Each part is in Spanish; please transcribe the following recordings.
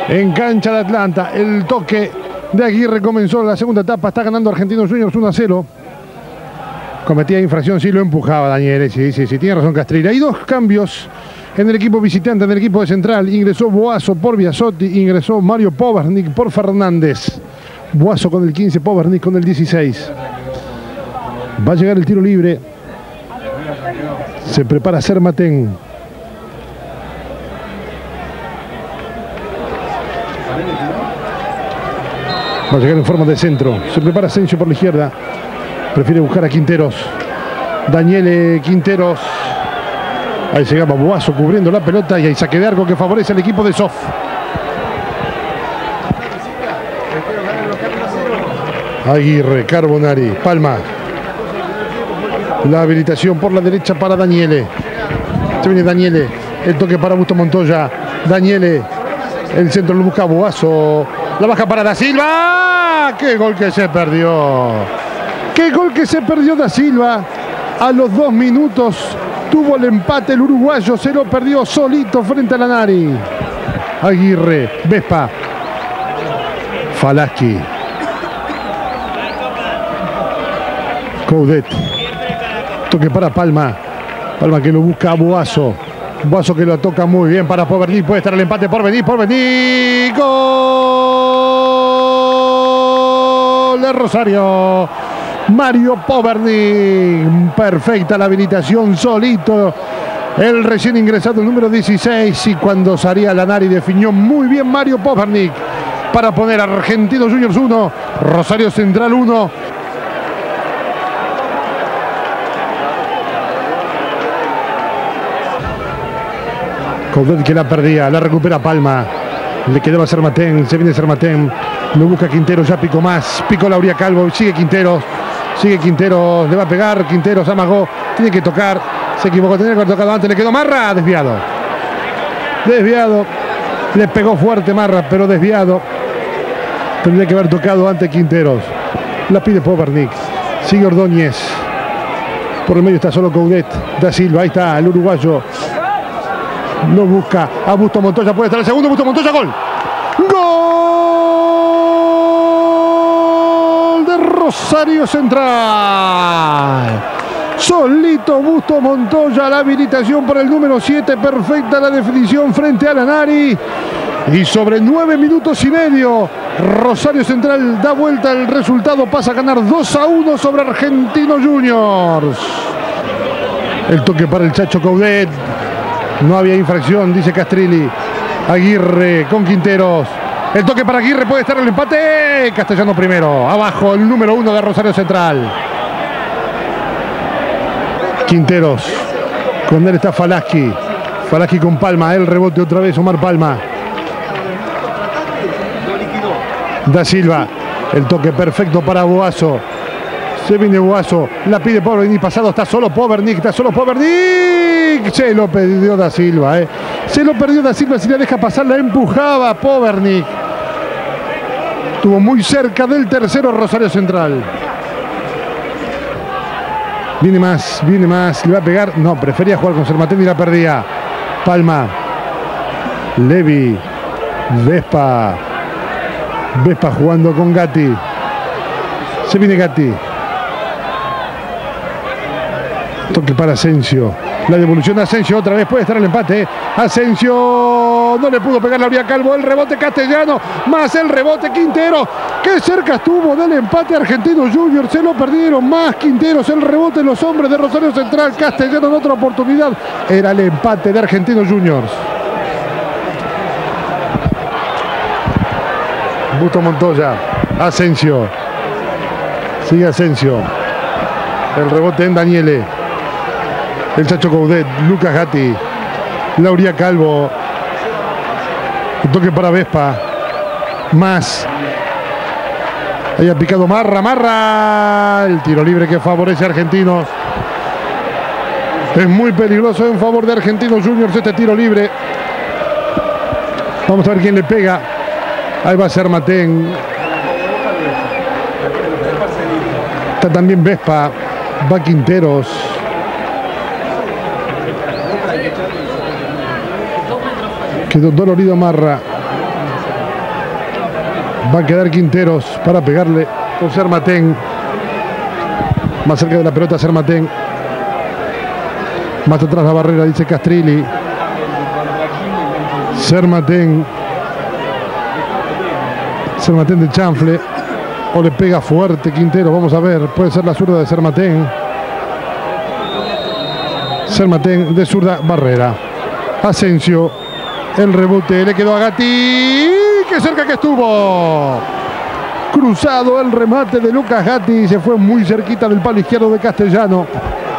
en cancha de Atlanta. El toque de Aguirre comenzó la segunda etapa. Está ganando Argentinos Juniors 1-0. Cometía infracción, sí, lo empujaba Daniele. Sí, tiene razón Castrilli. Hay dos cambios en el equipo visitante, en el equipo de Central. Ingresó Boazo por Biasotti, ingresó Mario Pobernik por Fernández. Boazo con el 15, Pobernik con el 16. Va a llegar el tiro libre. Se prepara Sermatén. Va a llegar en forma de centro. Se prepara Asensio por la izquierda. Prefiere buscar a Quinteros. Daniele Quinteros. Ahí llegaba Boazo cubriendo la pelota y hay saque de arco que favorece al equipo de Sof. Aguirre, Carbonari, Palma. La habilitación por la derecha para Daniele. Se viene Daniele. El toque para Busto Montoya. Daniele. El centro lo busca Boazo. La baja para Da Silva. ¡Qué gol que se perdió! ¡Qué gol que se perdió Da Silva! A los 2 minutos tuvo el empate el uruguayo. Se lo perdió solito frente a Lanari. Aguirre. Vespa. Falaschi. Coudet. Toque para Palma. Palma que lo busca a Boazo. Boazo que lo toca muy bien para Pobernik. Puede estar el empate. Porvenir. Gol de Rosario. Mario Pobernik. Perfecta la habilitación. Solito. El recién ingresado, el número 16. Y cuando salía Lanari definió muy bien Mario Pobernik para poner a Argentinos Juniors 1. Rosario Central 1. Coudet que la perdía, la recupera Palma. Le quedaba Sermatén, se viene Sermatén. Lo busca Quinteros, ya picó más. Picó Lauria Calvo, sigue Quinteros. Le va a pegar. Quinteros amagó, tiene que tocar. Se equivocó, tenía que haber tocado antes. Le quedó Marra, desviado. Le pegó fuerte Marra, pero desviado. Tendría que haber tocado antes Quinteros. La pide Pobernik. Sigue Ordóñez. Por el medio está solo Coudet. Da Silva, ahí está el uruguayo. Lo busca a Busto Montoya, puede estar el segundo. Busto Montoya, gol. ¡Gol de Rosario Central! Solito Busto Montoya, la habilitación por el número 7. Perfecta la definición frente a Lanari. Y sobre 9 minutos y medio, Rosario Central da vuelta el resultado. Pasa a ganar 2-1 sobre Argentinos Juniors. El toque para el Chacho Coudet. No había infracción, dice Castrilli. Aguirre con Quinteros. El toque para Aguirre, puede estar el empate. Castellano primero. Abajo el número 1 de Rosario Central. Quinteros. Con él está Falaschi. Falaschi con Palma. El rebote otra vez Omar Palma. Da Silva. El toque perfecto para Boazo. Se viene Boazo. La pide Pobernik. Pasado está solo Pobernik. Se lo perdió Da Silva. Se lo perdió Da Silva. Si la deja pasar, la empujaba Pobernik. Estuvo muy cerca del tercero Rosario Central. Viene más. Le va a pegar. No, prefería jugar con Sermatén y la perdía. Palma. Levi. Vespa jugando con Gatti. Se viene Gatti. Toque para Asensio. La devolución de Asensio otra vez. Puede estar el empate. Asensio. No le pudo pegar Lauria Calvo. El rebote Castellano. Más el rebote Quintero. Qué cerca estuvo del empate Argentinos Juniors. Se lo perdieron. Más Quinteros. El rebote los hombres de Rosario Central. Castellano en otra oportunidad. Era el empate de Argentinos Juniors. Busto Montoya. Asensio. Sigue Asensio. El rebote en Daniele. El Chacho Coudet. Lucas Gatti. Lauria Calvo. Un toque para Vespa. Más. Ahí ha picado Marra. El tiro libre que favorece a Argentinos. Es muy peligroso en favor de Argentinos Juniors este tiro libre. Vamos a ver quién le pega. Ahí va Sermatén. Está también Vespa. Va Quinteros. Quedó dolorido Marra. Va a quedar Quinteros para pegarle con Sermatén. Más cerca de la pelota Sermatén. Más atrás la barrera, dice Castrilli. Sermatén. Sermatén de chanfle. O le pega fuerte Quintero. Vamos a ver. Puede ser la zurda de Sermatén. Sermatén de zurda, barrera. Asensio. El rebote. Le quedó a Gatti. ¡Qué cerca que estuvo! Cruzado el remate de Lucas Gatti. Se fue muy cerquita del palo izquierdo de Castellano.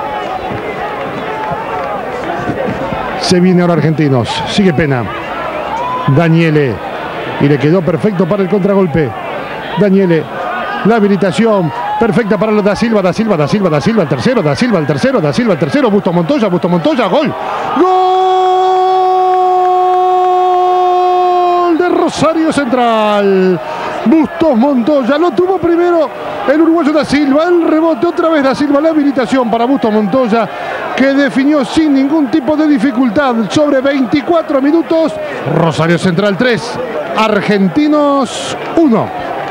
Se viene ahora Argentinos. Sigue Pena. Daniele. Y le quedó perfecto para el contragolpe. Daniele. La habilitación. Perfecta para los Da Silva. Da Silva, Da Silva, Da Silva. El tercero. Da Silva, el tercero. Da Silva, el tercero. Bustos Montoya, Bustos Montoya. Gol. Gol de Rosario Central. Bustos Montoya. Lo tuvo primero el uruguayo Da Silva. El rebote otra vez Da Silva. La habilitación para Bustos Montoya, que definió sin ningún tipo de dificultad sobre 24 minutos. Rosario Central 3, Argentinos 1.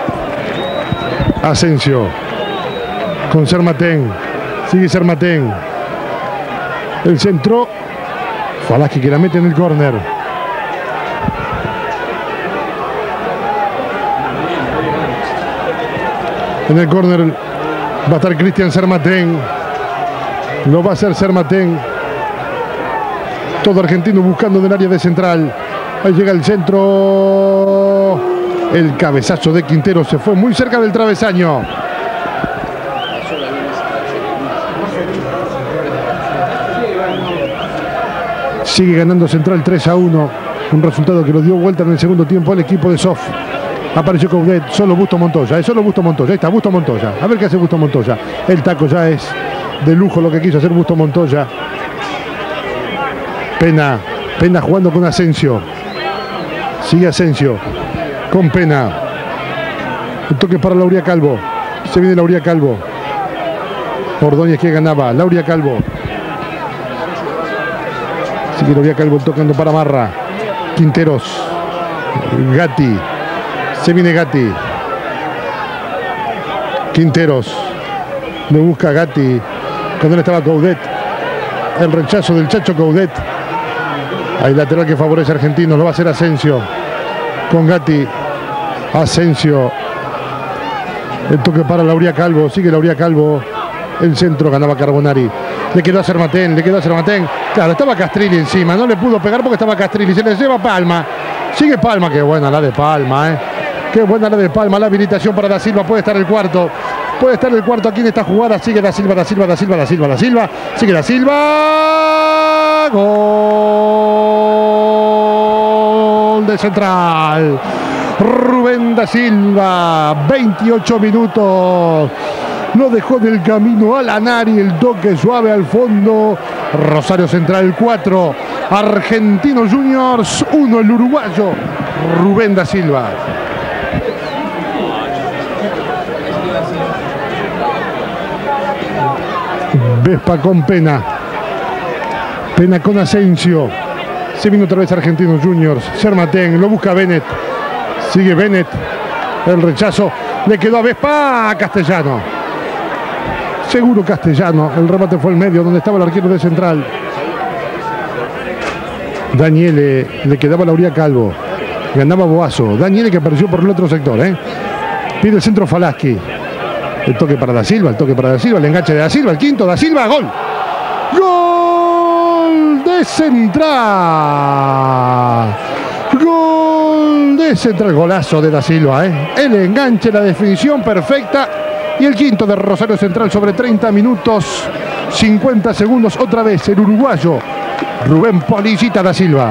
Asensio con Sermatén. Sigue Sermatén. El centro. Falaschi que la mete en el córner. En el córner va a estar Cristian Sermatén. Lo va a hacer Sermatén. Todo argentino buscando en el área de central. Ahí llega el centro. El cabezazo de Quintero se fue muy cerca del travesaño. Sigue ganando Central 3-1. Un resultado que lo dio vuelta en el segundo tiempo al equipo de Sof. Apareció Coudet, solo Bustos Montoya. Solo Bustos Montoya. Ahí está Bustos Montoya. A ver qué hace Bustos Montoya. El taco ya es de lujo lo que quiso hacer Bustos Montoya. Pena. Pena jugando con Asensio. Sigue Asensio. Con Pena. El toque para Lauria Calvo. Se viene Lauria Calvo. Ordóñez que ganaba. Lauria Calvo. Sigue Lauria Calvo tocando para Marra. Quinteros. Gatti. Se viene Gatti. Quinteros. Lo busca Gatti. Cuando él estaba Coudet. El rechazo del Chacho Coudet. Hay lateral que favorece a Argentinos. Lo va a hacer Asensio. Con Gatti. Asensio. El toque para Lauria Calvo. Sigue Lauria Calvo. El centro ganaba Carbonari. Le quedó a Sermatén. Le quedó a Sermatén. Claro, estaba Castrilli encima. No le pudo pegar porque estaba Castrilli. Se le lleva Palma. Sigue Palma. Qué buena la de Palma, Qué buena la de Palma. La habilitación para Da Silva. Puede estar el cuarto. Puede estar el cuarto aquí en esta jugada. Sigue Da Silva, Da Silva, Da Silva, Da Silva, Da Silva. Sigue Da Silva. Gol de Central. Rubén Da Silva. 28 minutos. Lo dejó del camino a Lanari. El toque suave al fondo. Rosario Central 4. Argentinos Juniors 1. El uruguayo Rubén Da Silva. Vespa con Pena. Pena con Asensio. Se vino otra vez Argentinos Juniors. Sermatén. Lo busca Bennett. Sigue Bennett. El rechazo. Le quedó a Vespa. Castellano. Seguro Castellano. El remate fue al medio donde estaba el arquero de Central. Daniele. Le quedaba a Lauria Calvo. Ganaba Boazo. Daniele que apareció por el otro sector. Pide el centro Falaschi. El toque para Da Silva, el toque para Da Silva, el enganche de Da Silva, el quinto, Da Silva, gol. Gol de Central. Gol de Central, golazo de Da Silva, El enganche, la definición perfecta. Y el quinto de Rosario Central sobre 30 minutos, 50 segundos. Otra vez el uruguayo Rubén Policita Da Silva.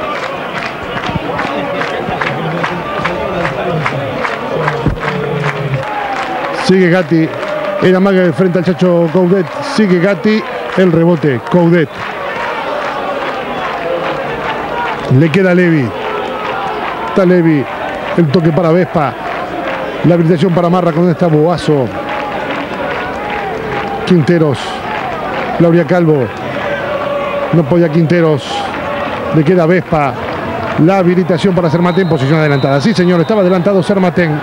Sigue Gatti, el amague frente al Chacho Coudet. Sigue Gatti, el rebote, Coudet. Le queda Levi. Está Levi, el toque para Vespa. La habilitación para Marra con esta Boazo. Quinteros. Lauria Calvo. No podía Quinteros. Le queda Vespa. la habilitación para Sermatén, posición adelantada. Sí, señor, estaba adelantado Sermatén.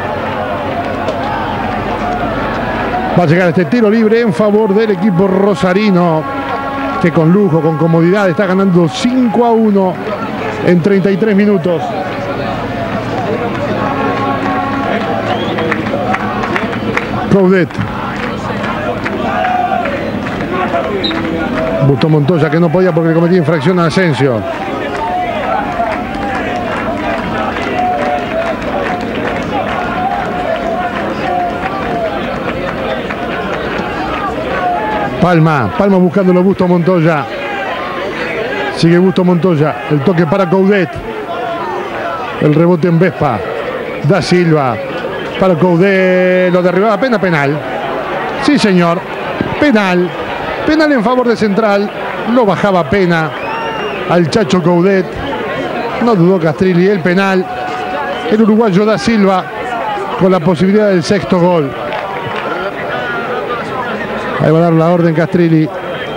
Va a llegar este tiro libre en favor del equipo rosarino, que con lujo, con comodidad, está ganando 5-1 en 33 minutos. Coudet. Busto Montoya, que no podía porque cometía infracción a Asensio. Palma buscándolo Busto Montoya. Sigue Busto Montoya. El toque para Coudet. El rebote en Vespa. Da Silva. Para Coudet. Lo derribaba. Penal. Sí, señor. Penal en favor de Central. Lo bajaba Pena al Chacho Coudet. No dudó Castrilli. El penal. El uruguayo Da Silva con la posibilidad del sexto gol. Ahí va a dar la orden Castrilli.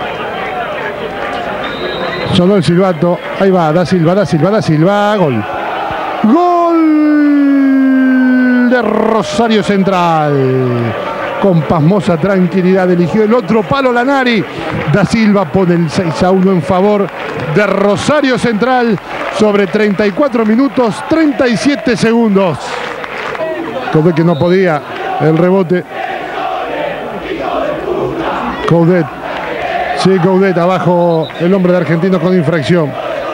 Sonó el silbato. Ahí va, Da Silva. Gol. Gol de Rosario Central. Con pasmosa tranquilidad eligió el otro palo Lanari. Da Silva pone el 6-1 en favor de Rosario Central sobre 34 minutos 37 segundos. Coudet que no podía. El rebote. Coudet. Sí, Coudet abajo el hombre de Argentinos con infracción.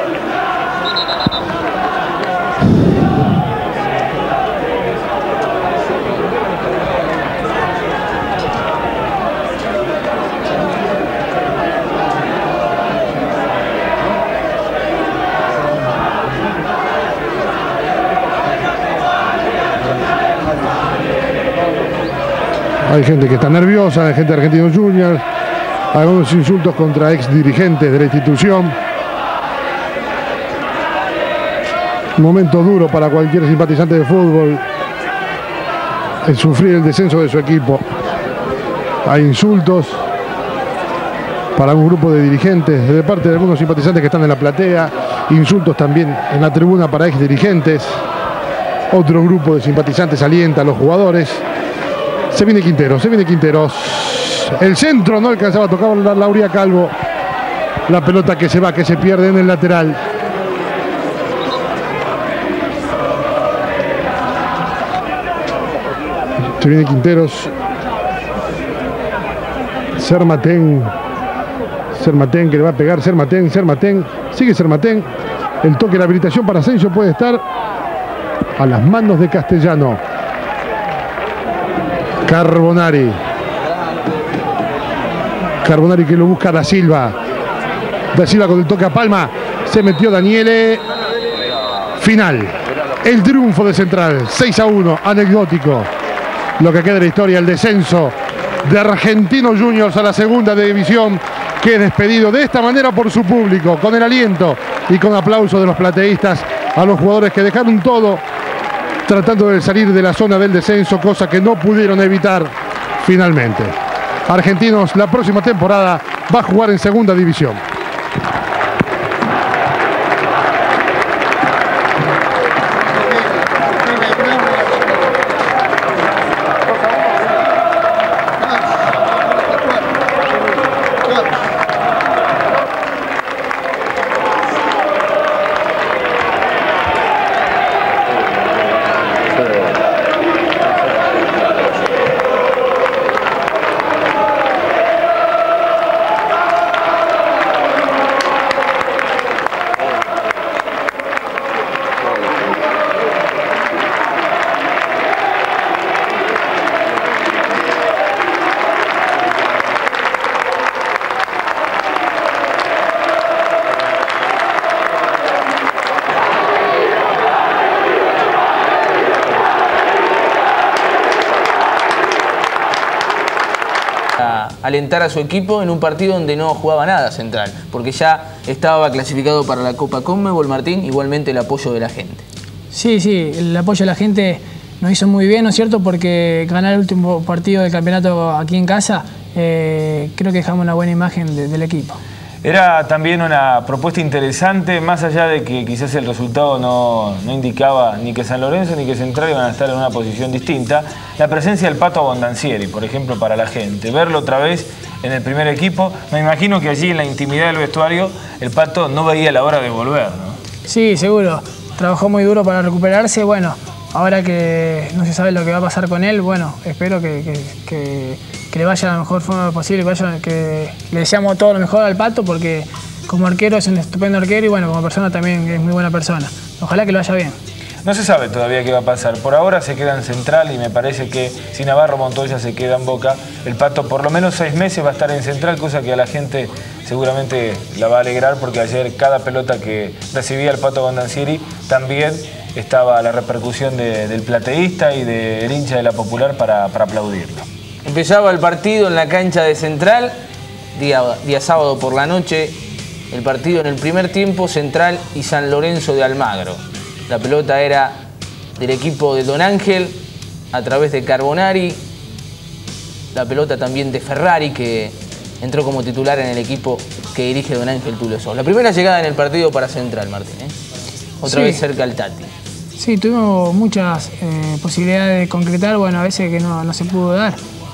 Hay gente que está nerviosa, hay gente de Argentinos Juniors, algunos insultos contra ex dirigentes de la institución. Un momento duro para cualquier simpatizante de fútbol, el sufrir el descenso de su equipo. Hay insultos para un grupo de dirigentes de parte de algunos simpatizantes que están en la platea, insultos también en la tribuna para ex dirigentes. Otro grupo de simpatizantes alienta a los jugadores. Se viene Quinteros. El centro no alcanzaba a tocar la Lauria Calvo. La pelota que se va, que se pierde en el lateral. Se viene Quinteros. Sermatén que le va a pegar. Sermatén. Sigue Sermatén. El toque de la habilitación para Asensio puede estar a las manos de Castellano. Carbonari que lo busca Da Silva con el toque a Palma. Se metió Daniele. Final. El triunfo de Central. 6-1. Anecdótico. Lo que queda de la historia. El descenso de Argentinos Juniors a la segunda división. Que es despedido de esta manera por su público. Con el aliento y con aplauso de los plateístas a los jugadores que dejaron todo tratando de salir de la zona del descenso, cosa que no pudieron evitar finalmente. Argentinos la próxima temporada va a jugar en segunda división. Alentar a su equipo en un partido donde no jugaba nada Central, porque ya estaba clasificado para la Copa Conmebol. Martín, igualmente el apoyo de la gente. Sí, el apoyo de la gente nos hizo muy bien, ¿no es cierto? Porque ganar el último partido del campeonato aquí en casa, creo que dejamos una buena imagen del equipo. Era también una propuesta interesante, más allá de que quizás el resultado no indicaba ni que San Lorenzo ni que Central iban a estar en una posición distinta. La presencia del Pato Abondancieri, por ejemplo, para la gente. Verlo otra vez en el primer equipo. Me imagino que allí en la intimidad del vestuario el Pato no veía la hora de volver, ¿no? Sí, seguro. Trabajó muy duro para recuperarse. Bueno, ahora que no se sabe lo que va a pasar con él, bueno, espero que le vaya de la mejor forma posible, que le deseamos todo lo mejor al Pato, porque como arquero es un estupendo arquero y bueno, como persona también es muy buena persona. Ojalá que lo vaya bien. No se sabe todavía qué va a pasar. Por ahora se queda en Central y me parece que si Navarro Montoya se queda en Boca, el Pato por lo menos 6 meses va a estar en Central, cosa que a la gente seguramente la va a alegrar, porque ayer cada pelota que recibía el Pato Abondancieri también estaba la repercusión del plateísta y del hincha de la Popular para aplaudirlo. Empezaba el partido en la cancha de Central, día sábado por la noche, el partido en el primer tiempo, Central y San Lorenzo de Almagro. La pelota era del equipo de Don Ángel a través de Carbonari, la pelota también de Ferrari, que entró como titular en el equipo que dirige Don Ángel Tulio Sosa. La primera llegada en el partido para Central, Martín, ¿eh? Otra vez cerca al Tati. Sí, tuvimos muchas posibilidades de concretar, bueno, a veces que no se pudo dar,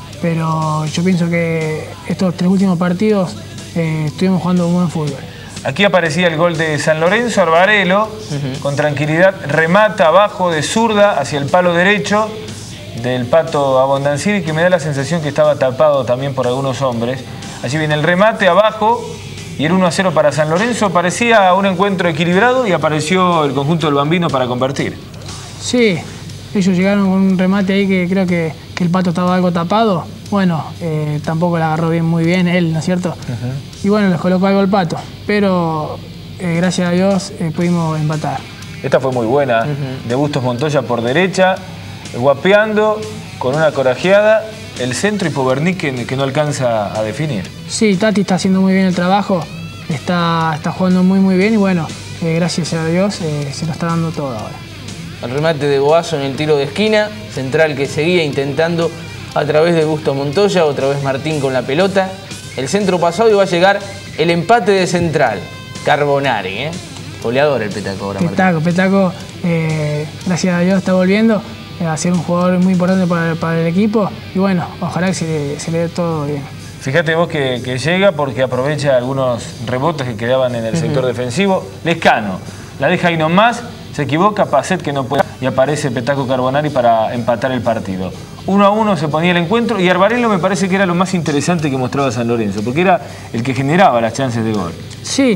pero yo pienso que estos 3 últimos partidos estuvimos jugando un buen fútbol. Aquí aparecía el gol de San Lorenzo, Arbarelo, con tranquilidad, remata abajo de zurda hacia el palo derecho del Pato Abondancieri, que me da la sensación que estaba tapado también por algunos hombres. Allí viene el remate abajo y el 1-0 para San Lorenzo. Parecía un encuentro equilibrado y apareció el conjunto del Bambino para convertir. Sí, ellos llegaron con un remate ahí que creo que el Pato estaba algo tapado. Bueno, tampoco la agarró muy bien él, ¿no es cierto? Y bueno, les colocó algo el Pato, pero gracias a Dios pudimos empatar. Esta fue muy buena, de Bustos Montoya por derecha, guapeando, con una corajeada, el centro y Povernic que no alcanza a definir. Sí, Tati está haciendo muy bien el trabajo, está jugando muy bien y bueno, gracias a Dios se lo está dando todo ahora. El remate de Boazo en el tiro de esquina, Central que seguía intentando a través de Bustos Montoya, otra vez Martín con la pelota. El centro pasado y va a llegar el empate de Central. Carbonari, goleador el Petaco ahora. Petaco, gracias a Dios está volviendo a ser un jugador muy importante para el equipo y bueno, ojalá que se le dé todo bien. Fíjate vos que llega porque aprovecha algunos rebotes que quedaban en el sector defensivo. Lescano, la deja ahí nomás, se equivoca, Pacet que no puede y aparece Petaco Carbonari para empatar el partido. 1-1 se ponía el encuentro y Arbarelo me parece que era lo más interesante que mostraba San Lorenzo, porque era el que generaba las chances de gol. Sí,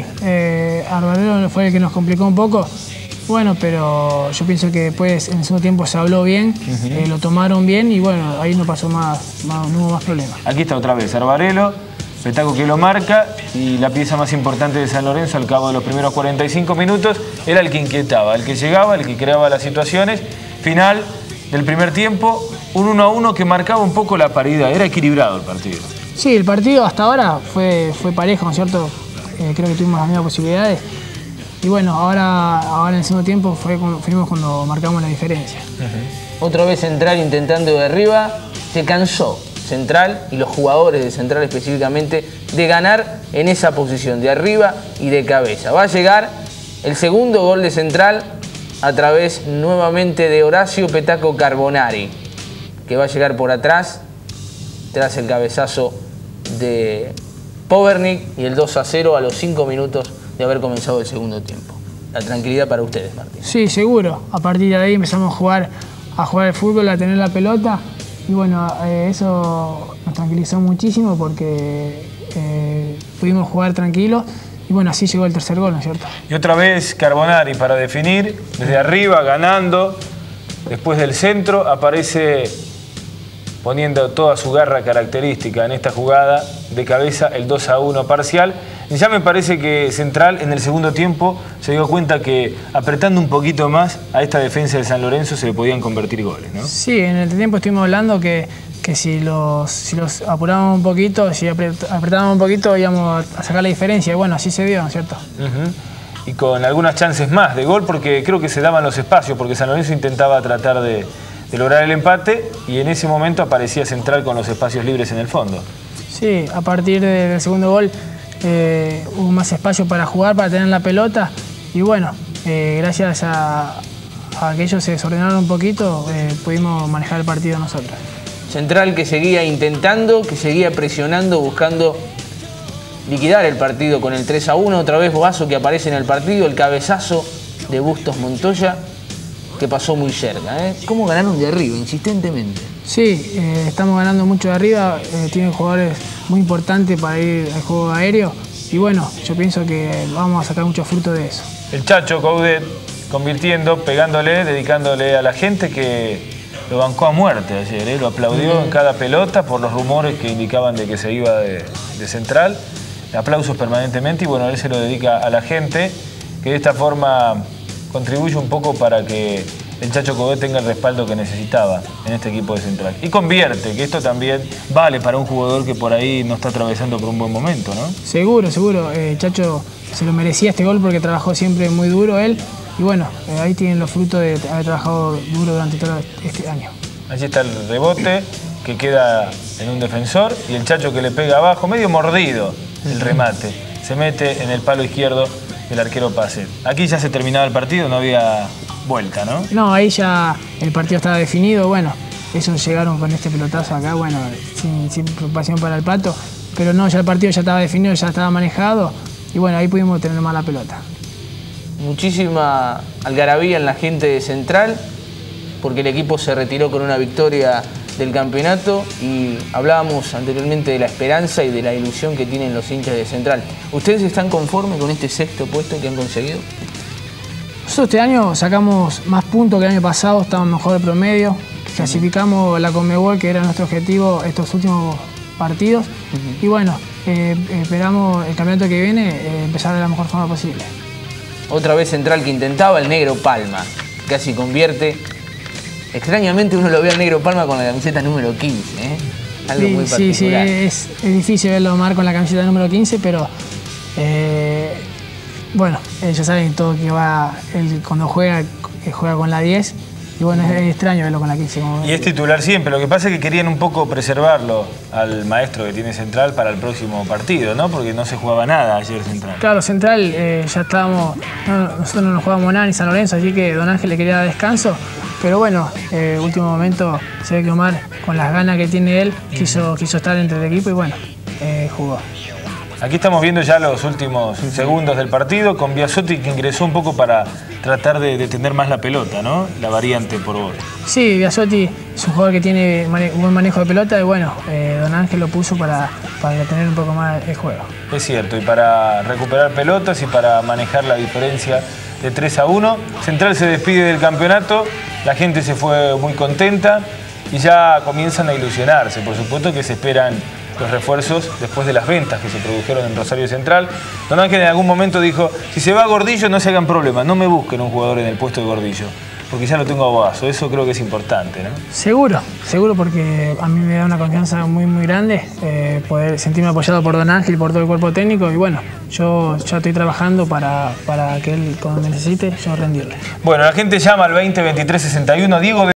Arbarelo fue el que nos complicó un poco, bueno, pero yo pienso que después en el segundo tiempo se habló bien, lo tomaron bien y bueno, ahí no pasó no hubo más problemas. Aquí está otra vez Arbarelo, Petaco que lo marca y la pieza más importante de San Lorenzo al cabo de los primeros 45 minutos era el que inquietaba, el que llegaba, el que creaba las situaciones. Final del primer tiempo, un 1-1 que marcaba un poco la paridad, era equilibrado el partido. Sí, el partido hasta ahora fue parejo, ¿no es cierto? Creo que tuvimos las mismas posibilidades. Y bueno, ahora en el segundo tiempo fuimos cuando marcamos la diferencia. Otra vez Central intentando de arriba, se cansó Central y los jugadores de Central específicamente de ganar en esa posición de arriba y de cabeza. Va a llegar el segundo gol de Central a través nuevamente de Horacio Petaco Carbonari, que va a llegar por atrás tras el cabezazo de Povernic y el 2-0 a los 5 minutos de haber comenzado el segundo tiempo. La tranquilidad para ustedes, Martín. Sí, seguro. A partir de ahí empezamos a jugar el fútbol, a tener la pelota y bueno, eso nos tranquilizó muchísimo porque pudimos jugar tranquilos. Y bueno, así llegó el tercer gol, ¿no es cierto? Y otra vez Carbonari para definir, desde arriba, ganando. Después del centro, aparece poniendo toda su garra característica en esta jugada de cabeza, el 2-1 parcial. Y ya me parece que Central en el segundo tiempo se dio cuenta que apretando un poquito más a esta defensa de San Lorenzo se le podían convertir goles, ¿no? Sí, en el tiempo estuvimos hablando que si los apurábamos un poquito, si apretábamos un poquito, íbamos a sacar la diferencia. Y bueno, así se dio, ¿no es cierto? Y con algunas chances más de gol, porque creo que se daban los espacios, porque San Lorenzo intentaba tratar de lograr el empate y en ese momento aparecía Central con los espacios libres en el fondo. Sí, a partir del segundo gol hubo más espacio para jugar, para tener la pelota. Y bueno, gracias a que ellos se desordenaron un poquito, pudimos manejar el partido nosotros. Central que seguía intentando, que seguía presionando, buscando liquidar el partido con el 3-1. Otra vez Boazo que aparece en el partido, el cabezazo de Bustos Montoya, que pasó muy cerca. ¿Cómo ganaron de arriba, insistentemente? Sí, estamos ganando mucho de arriba, tienen jugadores muy importantes para ir al juego aéreo y bueno, yo pienso que vamos a sacar mucho fruto de eso. El Chacho Coudet convirtiendo, pegándole, dedicándole a la gente que lo bancó a muerte ayer, lo aplaudió en cada pelota por los rumores que indicaban de que se iba de Central. Aplausos permanentemente y bueno, él se lo dedica a la gente que de esta forma contribuye un poco para que el Chacho Coudet tenga el respaldo que necesitaba en este equipo de Central. Y convierte, que esto también vale para un jugador que por ahí no está atravesando por un buen momento, ¿no? Seguro, seguro. Chacho se lo merecía este gol porque trabajó siempre muy duro él. Y bueno, ahí tienen los frutos de haber trabajado duro durante todo este año. Allí está el rebote que queda en un defensor y el Chacho que le pega abajo, medio mordido el remate. Se mete en el palo izquierdo del arquero Pacet. Aquí ya se terminaba el partido, no había vuelta, ¿no? No, ahí ya el partido estaba definido. Bueno, ellos llegaron con este pelotazo acá, bueno, sin preocupación para el Pato. Pero no, ya el partido ya estaba definido, ya estaba manejado. Y bueno, ahí pudimos tener más la pelota. Muchísima algarabía en la gente de Central, porque el equipo se retiró con una victoria del campeonato y hablábamos anteriormente de la esperanza y de la ilusión que tienen los hinchas de Central. ¿Ustedes están conformes con este sexto puesto que han conseguido? Nosotros este año sacamos más puntos que el año pasado, estamos mejor de promedio. Clasificamos la Conmebol, que era nuestro objetivo estos últimos partidos. Y bueno, esperamos el campeonato que viene empezar de la mejor forma posible. Otra vez Central que intentaba, el Negro Palma, casi convierte. Extrañamente uno lo ve al Negro Palma con la camiseta número 15, algo sí, muy particular. Sí, es difícil verlo Omar con la camiseta número 15, pero bueno, ya saben todo que va, él cuando juega con la 10. Y bueno, es extraño verlo con la 15. Y es titular siempre. Lo que pasa es que querían un poco preservarlo al maestro que tiene Central para el próximo partido, ¿no? Porque no se jugaba nada ayer Central. Claro, Central ya estábamos... nosotros no nos jugábamos nada ni San Lorenzo, así que Don Ángel le quería dar descanso. Pero bueno, último momento se ve que Omar, con las ganas que tiene él, quiso estar entre el equipo y bueno, jugó. Aquí estamos viendo ya los últimos segundos del partido con Biasotti, que ingresó un poco para tratar de tener más la pelota, ¿no? La variante por vos. Sí, Biasotti es un jugador que tiene buen manejo de pelota y bueno, Don Ángel lo puso para tener un poco más el juego. Es cierto, y para recuperar pelotas y para manejar la diferencia de 3-1. Central se despide del campeonato, la gente se fue muy contenta y ya comienzan a ilusionarse. Por supuesto que se esperan los refuerzos después de las ventas que se produjeron en Rosario Central. Don Ángel en algún momento dijo, si se va Gordillo no se hagan problemas, no me busquen un jugador en el puesto de Gordillo, porque ya lo tengo a Boazo. Eso creo que es importante, ¿no? Seguro, seguro, porque a mí me da una confianza muy grande poder sentirme apoyado por Don Ángel y por todo el cuerpo técnico y bueno, yo ya estoy trabajando para que él cuando me necesite, yo rendirle. Bueno, la gente llama al 20 23 61, Diego